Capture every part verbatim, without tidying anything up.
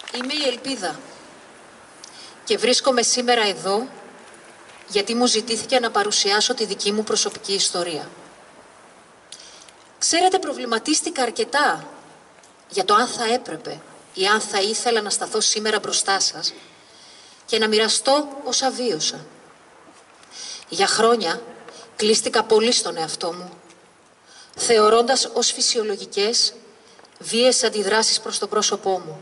Είμαι η Ελπίδα και βρίσκομαι σήμερα εδώ γιατί μου ζητήθηκε να παρουσιάσω τη δική μου προσωπική ιστορία. Ξέρετε, προβληματίστηκα αρκετά για το αν θα έπρεπε ή αν θα ήθελα να σταθώ σήμερα μπροστά σας και να μοιραστώ όσα βίωσα. Για χρόνια κλείστηκα πολύ στον εαυτό μου, θεωρώντας ως φυσιολογικές βίαιες αντιδράσεις προς το πρόσωπό μου.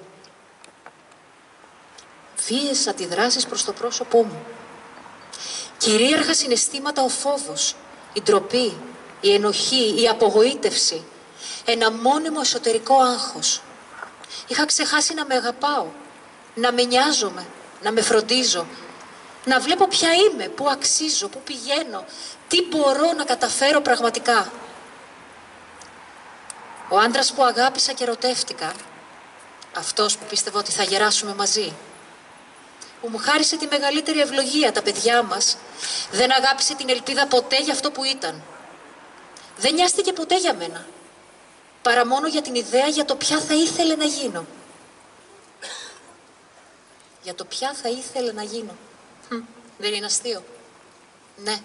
Βίαιες αντιδράσεις προς το πρόσωπό μου. Κυρίαρχα συναισθήματα ο φόβος, η ντροπή, η ενοχή, η απογοήτευση, ένα μόνιμο εσωτερικό άγχος. Είχα ξεχάσει να με αγαπάω, να με νοιάζομαι, να με φροντίζω, να βλέπω ποια είμαι, πού αξίζω, πού πηγαίνω, τι μπορώ να καταφέρω πραγματικά. Ο άντρας που αγάπησα και ερωτεύτηκα, αυτός που πίστευα ότι θα γεράσουμε μαζί, που μου χάρισε τη μεγαλύτερη ευλογία, τα παιδιά μας, δεν αγάπησε την Ελπίδα ποτέ για αυτό που ήταν. Δεν νοιάστηκε ποτέ για μένα, παρά μόνο για την ιδέα για το ποια θα ήθελε να γίνω. Για το ποια θα ήθελε να γίνω. Hm, δεν είναι αστείο? Ναι.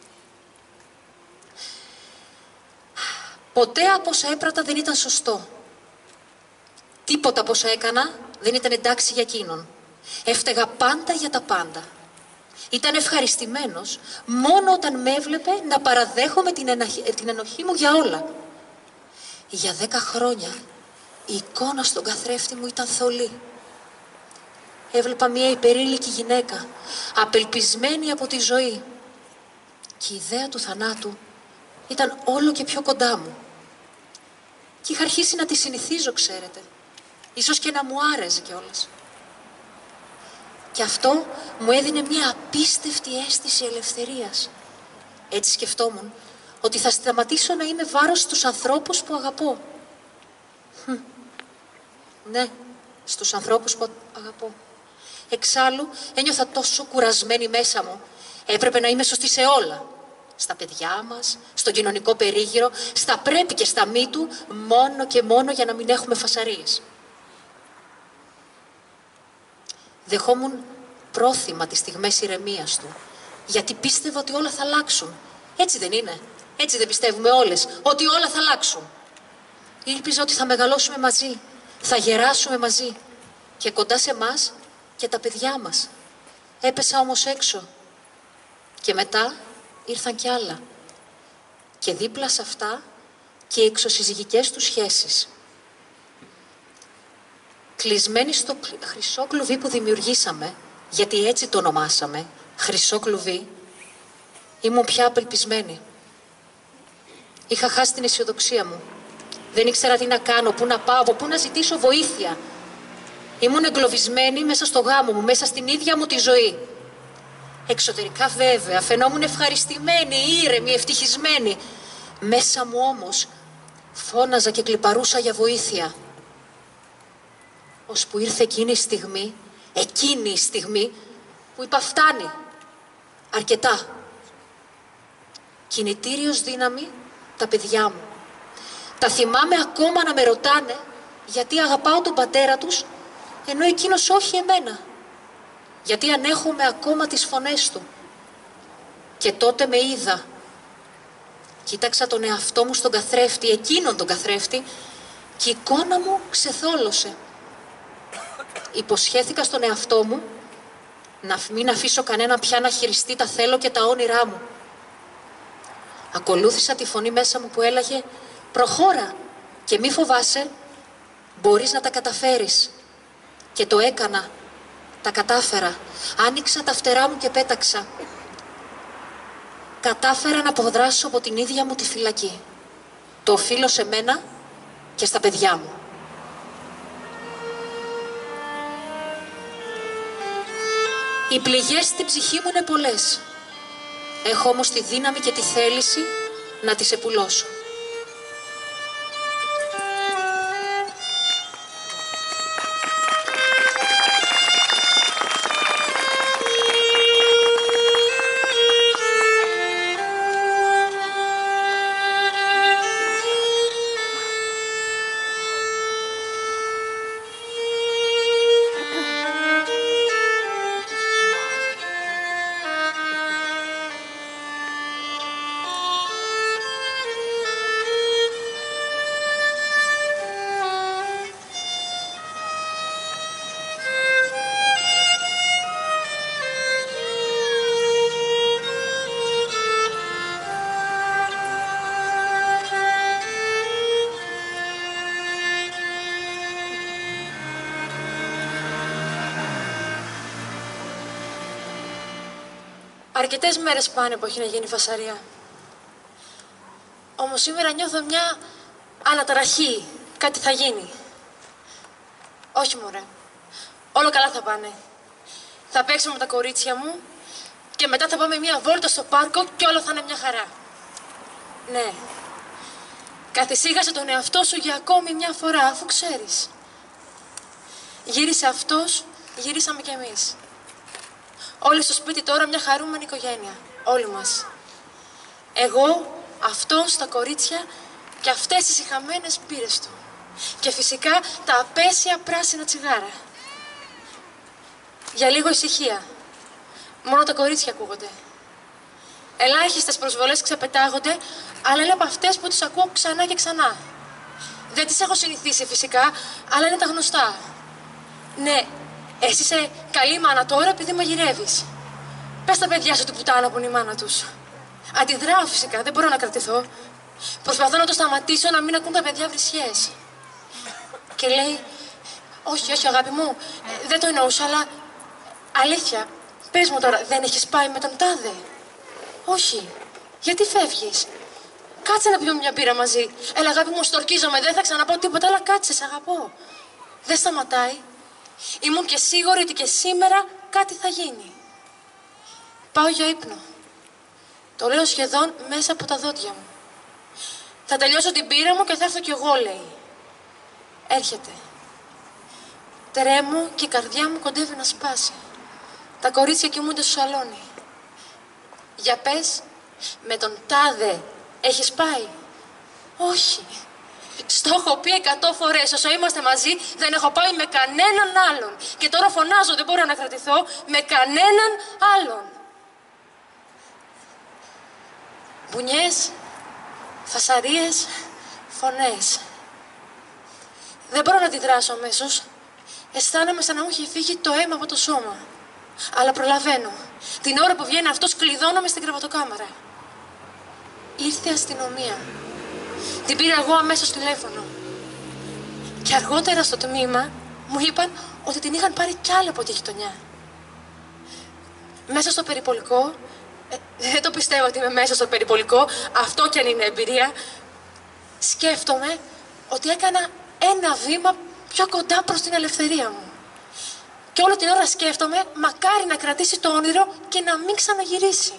Ποτέ από όσα έπρατα δεν ήταν σωστό. Τίποτα από όσα έκανα δεν ήταν εντάξει για εκείνον. Έφταιγα πάντα για τα πάντα. Ήταν ευχαριστημένος μόνο όταν με έβλεπε να παραδέχομαι την, εναχ... την ενοχή μου για όλα. Για δέκα χρόνια η εικόνα στον καθρέφτη μου ήταν θολή. Έβλεπα μια υπερήλικη γυναίκα, απελπισμένη από τη ζωή. Και η ιδέα του θανάτου ήταν όλο και πιο κοντά μου. Και είχα αρχίσει να τη συνηθίζω, ξέρετε. Ίσως και να μου άρεσε κιόλας. Και αυτό μου έδινε μια απίστευτη αίσθηση ελευθερίας. Έτσι σκεφτόμουν ότι θα σταματήσω να είμαι βάρος στους ανθρώπους που αγαπώ. Hm. Ναι, στους ανθρώπους που αγαπώ. Εξάλλου ένιωθα τόσο κουρασμένη μέσα μου. Έπρεπε να είμαι σωστή σε όλα. Στα παιδιά μας, στον κοινωνικό περίγυρο, στα πρέπει και στα μη του, μόνο και μόνο για να μην έχουμε φασαρίες. Δεχόμουν πρόθυμα τις στιγμές ηρεμίας του, γιατί πίστευα ότι όλα θα αλλάξουν. Έτσι δεν είναι? Έτσι δεν πιστεύουμε όλες, ότι όλα θα αλλάξουν? Ήλπιζα ότι θα μεγαλώσουμε μαζί, θα γεράσουμε μαζί και κοντά σε μας και τα παιδιά μας. Έπεσα όμως έξω και μετά ήρθαν κι άλλα. Και δίπλα σε αυτά και οι εξωσυζυγικές του σχέσεις. Κλεισμένοι στο χρυσό κλουβί που δημιουργήσαμε, γιατί έτσι το ονομάσαμε, χρυσό κλουβί, ήμουν πια απελπισμένη. Είχα χάσει την αισιοδοξία μου. Δεν ήξερα τι να κάνω, πού να πάω, από πού να ζητήσω βοήθεια. Ήμουν εγκλωβισμένη μέσα στο γάμο μου, μέσα στην ίδια μου τη ζωή. Εξωτερικά βέβαια, φαινόμουν ευχαριστημένη, ήρεμη, ευτυχισμένη. Μέσα μου όμως φώναζα και κλιπαρούσα για βοήθεια. Ώσπου ήρθε εκείνη η στιγμή, εκείνη η στιγμή που είπα φτάνει, αρκετά. Κινητήριος δύναμη τα παιδιά μου. Τα θυμάμαι ακόμα να με ρωτάνε γιατί αγαπάω τον πατέρα τους, ενώ εκείνος όχι εμένα. Γιατί ανέχομαι ακόμα τις φωνές του. Και τότε με είδα. Κοίταξα τον εαυτό μου στον καθρέφτη, εκείνον τον καθρέφτη, και η εικόνα μου ξεθόλωσε. Υποσχέθηκα στον εαυτό μου να μην αφήσω κανένα πια να χειριστεί τα θέλω και τα όνειρά μου. Ακολούθησα τη φωνή μέσα μου που έλεγε «Προχώρα και μη φοβάσαι, μπορείς να τα καταφέρεις». Και το έκανα. Τα κατάφερα. Άνοιξα τα φτερά μου και πέταξα. Κατάφερα να αποδράσω από την ίδια μου τη φυλακή. Το οφείλω σε μένα και στα παιδιά μου. Οι πληγές στην ψυχή μου είναι πολλές. Έχω όμως τη δύναμη και τη θέληση να τις επουλώσω. Αρκετές μέρες πάνε που έχει να γίνει φασαρία. Όμως σήμερα νιώθω μια αναταραχή. Κάτι θα γίνει. Όχι, μωρέ. Όλο καλά θα πάνε. Θα παίξω με τα κορίτσια μου και μετά θα πάμε μια βόλτα στο πάρκο και όλο θα είναι μια χαρά. Ναι. Καθησύχασε τον εαυτό σου για ακόμη μια φορά, αφού ξέρεις. Γύρισε αυτός, γυρίσαμε κι εμείς. Όλοι στο σπίτι τώρα μια χαρούμενη οικογένεια. Όλοι μας. Εγώ, αυτός, τα κορίτσια και αυτές τις ηχαμένες πύρες του. Και φυσικά τα απέσια πράσινα τσιγάρα. Για λίγο ησυχία. Μόνο τα κορίτσια ακούγονται. Ελάχιστες προσβολές ξεπετάγονται, αλλά είναι από αυτές που τις ακούω ξανά και ξανά. Δεν τις έχω συνηθίσει φυσικά, αλλά είναι τα γνωστά. Ναι, εσύ είσαι καλή μάνα τώρα επειδή μαγειρεύεις. Πες τα παιδιά σου την πουτάνα που είναι η μάνα τους. Αντιδράω φυσικά, δεν μπορώ να κρατηθώ. Προσπαθώ να το σταματήσω, να μην ακούν τα παιδιά βρισιές. Και λέει, όχι, όχι αγάπη μου, ε, δεν το εννοούσα, αλλά αλήθεια, πες μου τώρα, δεν έχεις πάει με τον τάδε? Όχι. Γιατί φεύγεις? Κάτσε να πιούμε μια μπύρα μαζί. Έλα αγάπη μου, στορκίζομαι, δεν θα ξαναπώ τίποτα, αλλά κάτσε, σ' αγαπώ. Δεν σταματάει. Ήμουν και σίγουρη ότι και σήμερα κάτι θα γίνει. Πάω για ύπνο. Το λέω σχεδόν μέσα από τα δόντια μου. Θα τελειώσω την πύρα μου και θα έρθω κι εγώ, λέει. Έρχεται. Τρέμω και η καρδιά μου κοντεύει να σπάσει. Τα κορίτσια κοιμούνται στο σαλόνι. Για πες, με τον τάδε έχεις πάει? Όχι. Στο έχω πει εκατό φορές, όσο είμαστε μαζί δεν έχω πάει με κανέναν άλλον. Και τώρα φωνάζω, δεν μπορώ να κρατηθώ, με κανέναν άλλον. Μπουνιές, φασαρίες, φωνές. Δεν μπορώ να αντιδράσω αμέσως. Αισθάνομαι σαν να μου έχει φύγει το αίμα από το σώμα. Αλλά προλαβαίνω. Την ώρα που βγαίνει αυτός κλειδώνομαι στην κρεβατοκάμαρα. Ήρθε η αστυνομία. Την πήρα εγώ αμέσως τηλέφωνο. Και αργότερα στο τμήμα μου είπαν ότι την είχαν πάρει κι άλλοι από τη γειτονιά. Μέσα στο περιπολικό, ε, δεν το πιστεύω ότι είμαι μέσα στο περιπολικό, αυτό κι αν είναι εμπειρία, σκέφτομαι ότι έκανα ένα βήμα πιο κοντά προς την ελευθερία μου. Και όλη την ώρα σκέφτομαι, μακάρι να κρατήσει το όνειρο και να μην ξαναγυρίσει.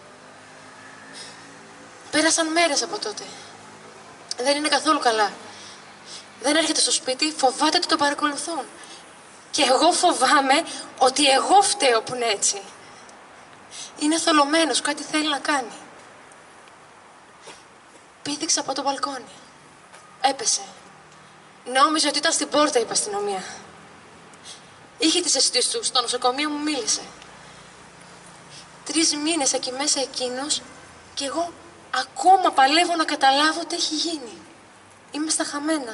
Πέρασαν μέρες από τότε. Δεν είναι καθόλου καλά. Δεν έρχεται στο σπίτι, φοβάται ότι το παρακολουθούν. Και εγώ φοβάμαι ότι εγώ φταίω που είναι έτσι. Είναι θολωμένος, κάτι θέλει να κάνει. Πήδηξε από το μπαλκόνι. Έπεσε. Νόμιζε ότι ήταν στην πόρτα, είπε αστυνομία. Είχε τις αισθήσεις του, στο νοσοκομείο μου μίλησε. Τρεις μήνες εκεί μέσα εκείνος και εγώ ακόμα παλεύω να καταλάβω τι έχει γίνει. Είμαι στα χαμένα.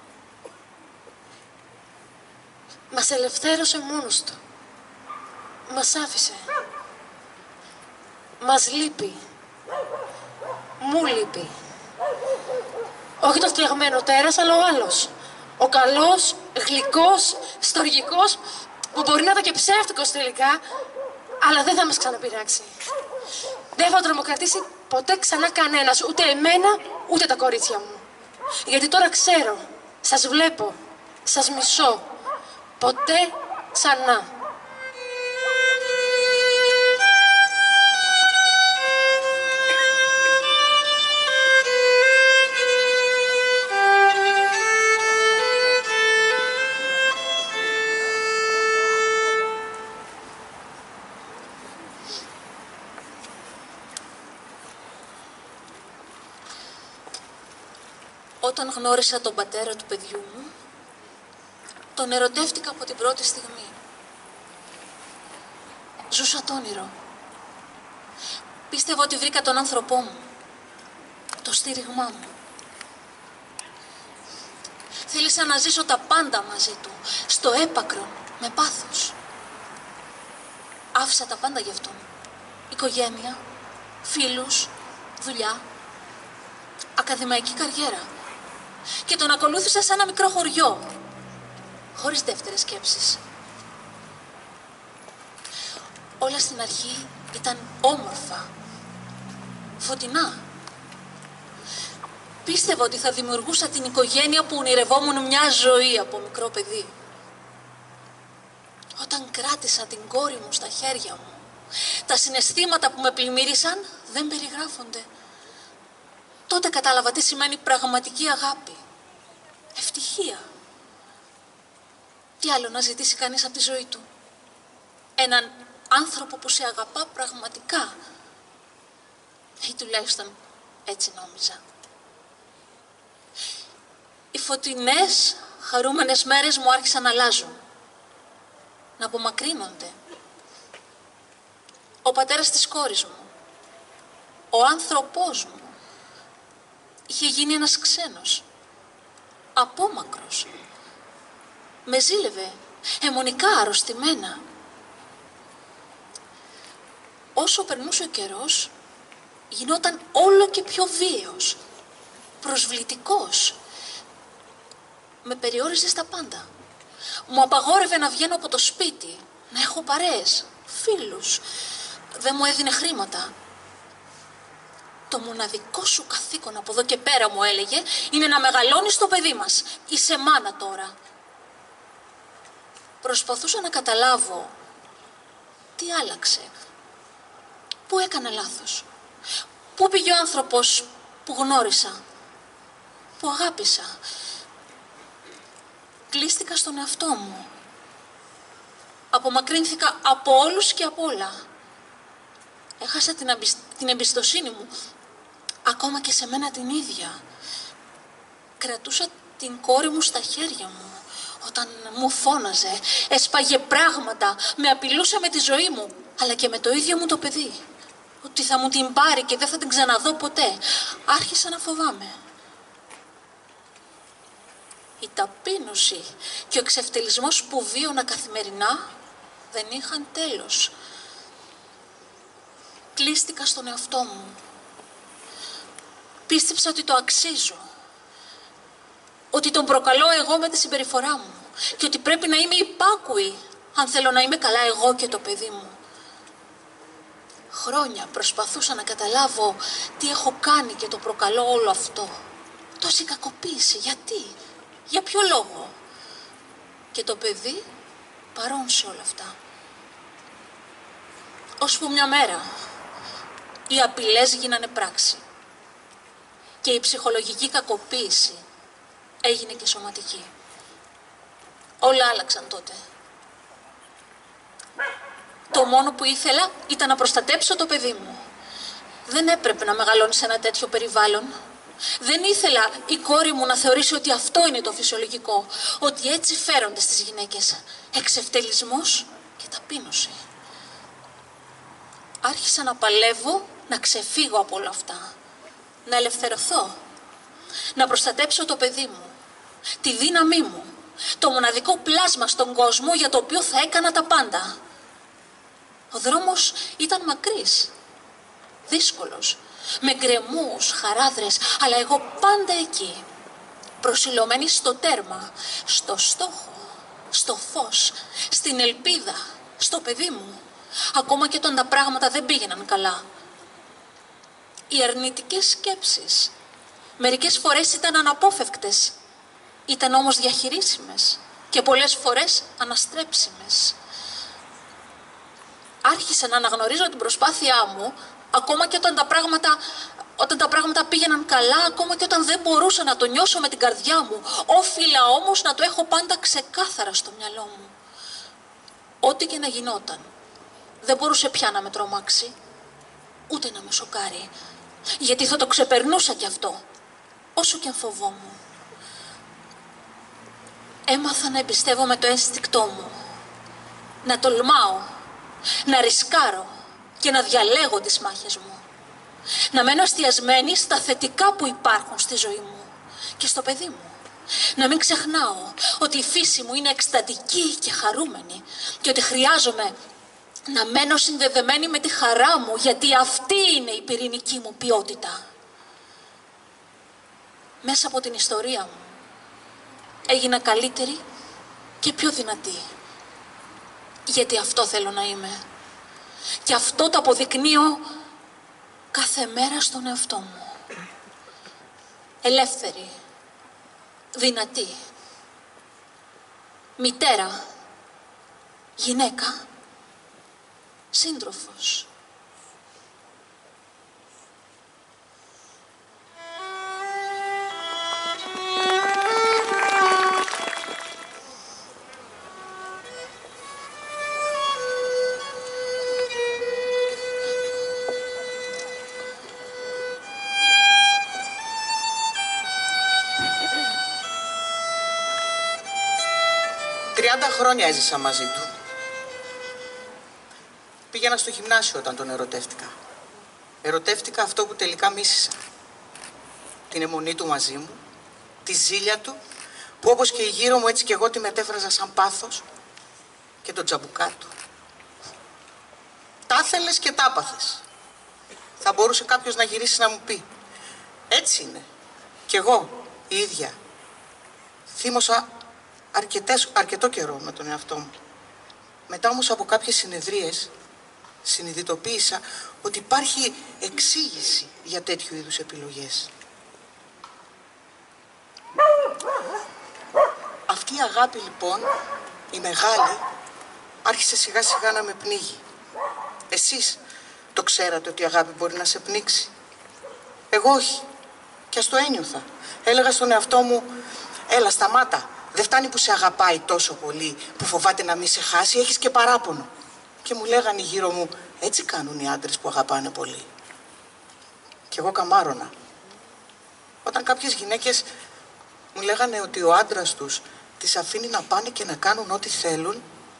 Μας ελευθέρωσε μόνος του. Μας άφησε. Μας λείπει. Μου λείπει. Όχι το φτιαγμένο τέρας, αλλά ο άλλος. Ο καλός, γλυκός, στοργικός, που μπορεί να ήταν και ψεύτικος τελικά, αλλά δεν θα μας ξαναπειράξει. Δεν θα τρομοκρατήσει ποτέ ξανά κανένας, ούτε εμένα, ούτε τα κορίτσια μου. Γιατί τώρα ξέρω, σας βλέπω, σας μισώ. Ποτέ ξανά. Όταν γνώρισα τον πατέρα του παιδιού μου, τον ερωτεύτηκα από την πρώτη στιγμή. Ζούσα το όνειρο. Πίστευα ότι βρήκα τον άνθρωπό μου, το στήριγμά μου. Θέλησα να ζήσω τα πάντα μαζί του, στο έπακρο, με πάθος. Άφησα τα πάντα γι' αυτόν. Οικογένεια, φίλους, δουλειά, ακαδημαϊκή καριέρα. Και τον ακολούθησα σε ένα μικρό χωριό, χωρίς δεύτερες σκέψεις. Όλα στην αρχή Ήταν όμορφα, φωτεινά. Πίστευα ότι θα δημιουργούσα την οικογένεια που ονειρευόμουν μια ζωή από μικρό παιδί. Όταν κράτησα την κόρη μου στα χέρια μου, τα συναισθήματα που με πλημμύρισαν δεν περιγράφονται. Τότε κατάλαβα τι σημαίνει πραγματική αγάπη, ευτυχία. Τι άλλο να ζητήσει κανείς από τη ζωή του? Έναν άνθρωπο που σε αγαπά πραγματικά. Ή τουλάχιστον έτσι νόμιζα. Οι φωτεινές, χαρούμενες μέρες μου άρχισαν να αλλάζουν, να απομακρύνονται. Ο πατέρας της κόρης μου, ο άνθρωπός μου, είχε γίνει ένας ξένος, απόμακρος. Με ζήλευε, αιμονικά, αρρωστημένα. Όσο περνούσε ο καιρός, γινόταν όλο και πιο βίαιος, προσβλητικός. Με περιόριζε στα πάντα. Μου απαγόρευε να βγαίνω από το σπίτι, να έχω παρέες, φίλους. Δεν μου έδινε χρήματα. Το μοναδικό σου καθήκον από εδώ και πέρα, μου έλεγε, είναι να μεγαλώνεις το παιδί μας. Είσαι μάνα τώρα. Προσπαθούσα να καταλάβω τι άλλαξε. Πού έκανα λάθος. Πού πήγε ο άνθρωπος που γνώρισα, που αγάπησα. Κλείστηκα στον εαυτό μου. Απομακρύνθηκα από όλους και από όλα. Έχασα την, αμπισ... την εμπιστοσύνη μου, ακόμα και σε μένα την ίδια. Κρατούσα την κόρη μου στα χέρια μου. Όταν μου φώναζε, έσπαγε πράγματα, με απειλούσε με τη ζωή μου, αλλά και με το ίδιο μου το παιδί. Ότι θα μου την πάρει και δεν θα την ξαναδώ ποτέ. Άρχισα να φοβάμαι. Η ταπείνωση και ο εξευτελισμός που βίωνα καθημερινά δεν είχαν τέλος. Κλείστηκα στον εαυτό μου. Πίστεψα ότι το αξίζω. Ότι τον προκαλώ εγώ με τη συμπεριφορά μου. Και ότι πρέπει να είμαι υπάκουη αν θέλω να είμαι καλά εγώ και το παιδί μου. Χρόνια προσπαθούσα να καταλάβω τι έχω κάνει και το προκαλώ όλο αυτό. Τόση κακοποίηση. Γιατί? Για ποιο λόγο? Και το παιδί παρόν σε όλα αυτά. Ώσπου μια μέρα οι απειλές γίνανε πράξη. Και η ψυχολογική κακοποίηση έγινε και σωματική. Όλα άλλαξαν τότε. Το μόνο που ήθελα ήταν να προστατέψω το παιδί μου. Δεν έπρεπε να μεγαλώνει σε ένα τέτοιο περιβάλλον. Δεν ήθελα η κόρη μου να θεωρήσει ότι αυτό είναι το φυσιολογικό. Ότι έτσι φέρονται στις γυναίκες. Εξευτελισμός και ταπείνωση. Άρχισα να παλεύω να ξεφύγω από όλα αυτά. Να ελευθερωθώ. Να προστατέψω το παιδί μου. Τη δύναμή μου. Το μοναδικό πλάσμα στον κόσμο για το οποίο θα έκανα τα πάντα. Ο δρόμος ήταν μακρύς. Δύσκολος. Με γκρεμούς, χαράδρες, αλλά εγώ πάντα εκεί. Προσιλωμένη στο τέρμα, στο στόχο, στο φως, στην ελπίδα, στο παιδί μου. Ακόμα και όταν τα πράγματα δεν πήγαιναν καλά. Οι αρνητικές σκέψεις μερικές φορές ήταν αναπόφευκτες. Ήταν όμως διαχειρίσιμες και πολλές φορές αναστρέψιμες. Άρχισα να αναγνωρίζω την προσπάθειά μου, ακόμα και όταν τα πράγματα, όταν τα πράγματα πήγαιναν καλά, ακόμα και όταν δεν μπορούσα να το νιώσω με την καρδιά μου. Όφιλα όμως να το έχω πάντα ξεκάθαρα στο μυαλό μου. Ό,τι και να γινόταν, δεν μπορούσε πια να με τρομάξει, ούτε να με σοκάρει. Γιατί θα το ξεπερνούσα κι αυτό, όσο και αν φοβόμουν. Έμαθα να εμπιστεύομαι το ένστικτό μου, να τολμάω, να ρισκάρω και να διαλέγω τις μάχες μου. Να μένω εστιασμένη στα θετικά που υπάρχουν στη ζωή μου και στο παιδί μου. Να μην ξεχνάω ότι η φύση μου είναι εκστατική και χαρούμενη και ότι χρειάζομαι να μένω συνδεδεμένη με τη χαρά μου, γιατί αυτή είναι η πυρηνική μου ποιότητα. Μέσα από την ιστορία μου έγινα καλύτερη και πιο δυνατή. Γιατί αυτό θέλω να είμαι. Και αυτό το αποδεικνύω κάθε μέρα στον εαυτό μου. Ελεύθερη, δυνατή, μητέρα, γυναίκα, σύντροφος. τριάντα χρόνια έζησα μαζί του. Πήγαινα στο γυμνάσιο όταν τον ερωτεύτηκα. Ερωτεύτηκα αυτό που τελικά μίσησα. Την αιμονή του μαζί μου, τη ζήλια του, που όπως και η γύρω μου έτσι και εγώ τη μετέφραζα σαν πάθος, και τον τζαμπουκά του. Τα ήθελες και τα άπαθες. Θα μπορούσε κάποιος να γυρίσει να μου πει. Έτσι είναι. Κι εγώ η ίδια. Θύμωσα αρκετές, αρκετό καιρό με τον εαυτό μου. Μετά όμως από κάποιες συνεδρίες συνειδητοποίησα ότι υπάρχει εξήγηση για τέτοιου είδους επιλογές. Αυτή η αγάπη λοιπόν, η μεγάλη, άρχισε σιγά σιγά να με πνίγει. Εσείς το ξέρατε ότι η αγάπη μπορεί να σε πνίξει? Εγώ όχι. Και ας το ένιωθα. Έλεγα στον εαυτό μου, έλα σταμάτα. Δεν φτάνει που σε αγαπάει τόσο πολύ, που φοβάται να μην σε χάσει, έχεις και παράπονο. Και μου λέγανε γύρω μου, έτσι κάνουν οι άντρες που αγαπάνε πολύ. Και εγώ καμάρωνα. Όταν κάποιες γυναίκες μου λέγανε ότι ο άντρας τους τις αφήνει να πάνε και να κάνουν ό,τι θέλουν,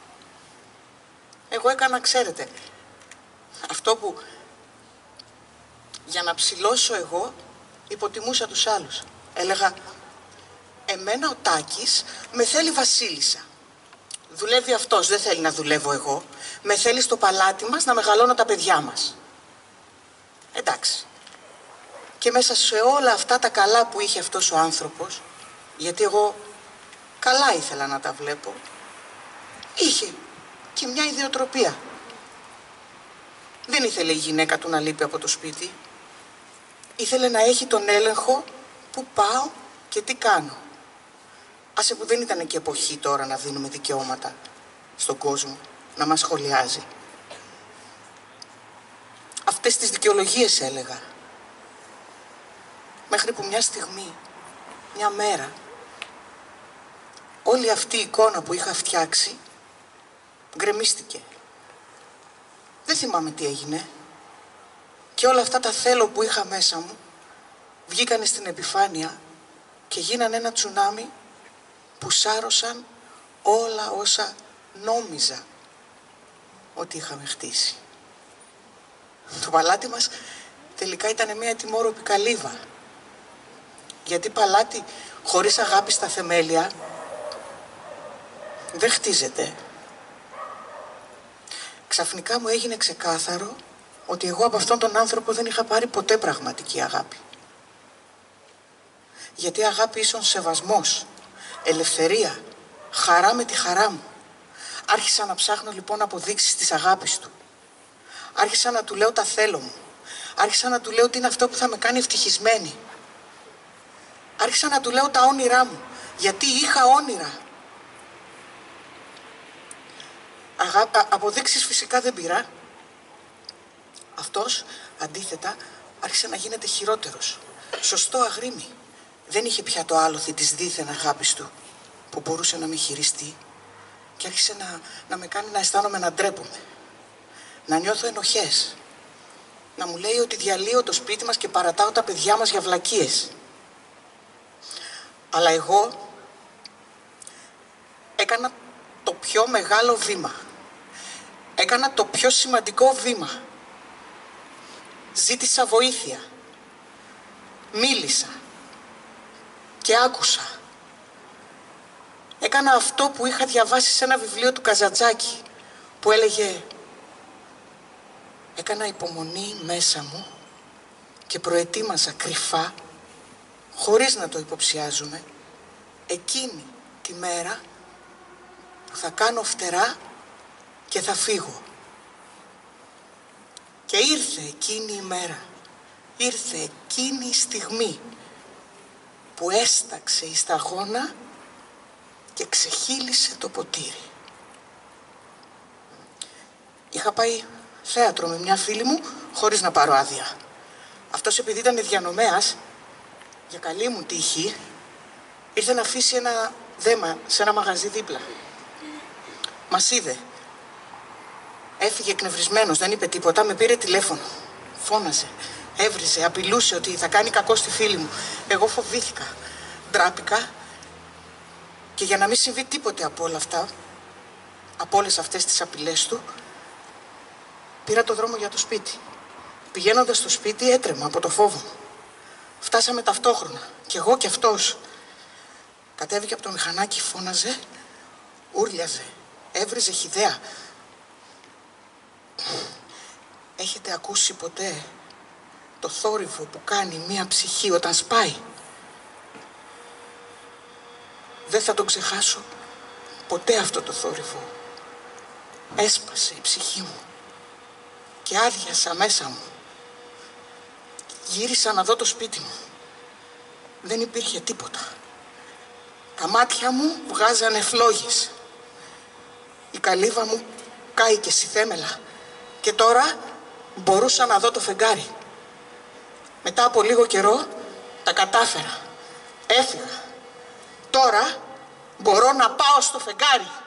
εγώ έκανα, ξέρετε, αυτό που για να ψηλώσω εγώ υποτιμούσα τους άλλους. Έλεγα, εμένα ο Τάκης με θέλει βασίλισσα. Δουλεύει αυτός, δεν θέλει να δουλεύω εγώ. Με θέλει στο παλάτι μας να μεγαλώνω τα παιδιά μας. Εντάξει. Και μέσα σε όλα αυτά τα καλά που είχε αυτός ο άνθρωπος, γιατί εγώ καλά ήθελα να τα βλέπω, είχε και μια ιδιοτροπία. Δεν ήθελε η γυναίκα του να λείπει από το σπίτι. Ήθελε να έχει τον έλεγχο που πάω και τι κάνω. Άσε που δεν ήταν και εποχή τώρα να δίνουμε δικαιώματα στον κόσμο, να μας σχολιάζει. Αυτές τις δικαιολογίες έλεγα. Μέχρι που μια στιγμή, μια μέρα, όλη αυτή η εικόνα που είχα φτιάξει γκρεμίστηκε. Δεν θυμάμαι τι έγινε. Και όλα αυτά τα θέλω που είχα μέσα μου βγήκανε στην επιφάνεια και γίνανε ένα τσουνάμι που σάρωσαν όλα όσα νόμιζα ότι είχαμε χτίσει. Το παλάτι μας τελικά ήταν μια τιμόρροπη καλύβα. Γιατί παλάτι χωρίς αγάπη στα θεμέλια δεν χτίζεται. Ξαφνικά μου έγινε ξεκάθαρο ότι εγώ από αυτόν τον άνθρωπο δεν είχα πάρει ποτέ πραγματική αγάπη. Γιατί αγάπη ίσον σεβασμός, ελευθερία, χαρά με τη χαρά μου. Άρχισα να ψάχνω λοιπόν αποδείξεις της αγάπης του. Άρχισα να του λέω τα θέλω μου. Άρχισα να του λέω τι είναι αυτό που θα με κάνει ευτυχισμένη. Άρχισα να του λέω τα όνειρά μου. Γιατί είχα όνειρα. Αγα... Α, αποδείξεις φυσικά δεν πήρα. Αυτός, αντίθετα, άρχισε να γίνεται χειρότερος. Σωστό αγρίμι. Δεν είχε πια το άλοθη της δίθεν αγάπης του που μπορούσε να με χειριστεί και άρχισε να, να με κάνει να αισθάνομαι να ντρέπομαι. Να νιώθω ενοχές. Να μου λέει ότι διαλύω το σπίτι μας και παρατάω τα παιδιά μας για βλακίες. Αλλά εγώ έκανα το πιο μεγάλο βήμα. Έκανα το πιο σημαντικό βήμα. Ζήτησα βοήθεια. Μίλησα. Και άκουσα. Έκανα αυτό που είχα διαβάσει σε ένα βιβλίο του Καζαντζάκη που έλεγε έκανα υπομονή μέσα μου και προετοίμαζα κρυφά, χωρίς να το υποψιάζομαι, εκείνη τη μέρα που θα κάνω φτερά και θα φύγω. Και ήρθε εκείνη η μέρα, ήρθε εκείνη η στιγμή που έσταξε η σταγόνα και ξεχύλισε το ποτήρι. Είχα πάει θέατρο με μια φίλη μου χωρίς να πάρω άδεια. Αυτός, επειδή ήταν διανομέας, για καλή μου τύχη, ήρθε να αφήσει ένα δέμα σε ένα μαγαζί δίπλα. Μας είδε. Έφυγε εκνευρισμένος, δεν είπε τίποτα, με πήρε τηλέφωνο. Φώναζε, έβριζε, απειλούσε ότι θα κάνει κακό στη φίλη μου. Εγώ φοβήθηκα, ντράπηκα και για να μην συμβεί τίποτε από όλα αυτά, από όλες αυτές τις απειλές του, πήρα το δρόμο για το σπίτι. Πηγαίνοντας στο σπίτι έτρεμα από το φόβο μου. Φτάσαμε ταυτόχρονα, κι εγώ κι αυτός. Κατέβηκε από το μηχανάκι, φώναζε, ούρλιαζε, έβριζε χυδαία. Έχετε ακούσει ποτέ το θόρυβο που κάνει μία ψυχή όταν σπάει? Δεν θα τον ξεχάσω ποτέ αυτό το θόρυβο. Έσπασε η ψυχή μου και άδειασα μέσα μου. Γύρισα να δω το σπίτι μου. Δεν υπήρχε τίποτα. Τα μάτια μου βγάζανε φλόγες. Η καλύβα μου κάηκε στη θέμελα. Και τώρα μπορούσα να δω το φεγγάρι. Μετά από λίγο καιρό τα κατάφερα. Έφυγα. Τώρα μπορώ να πάω στο φεγγάρι.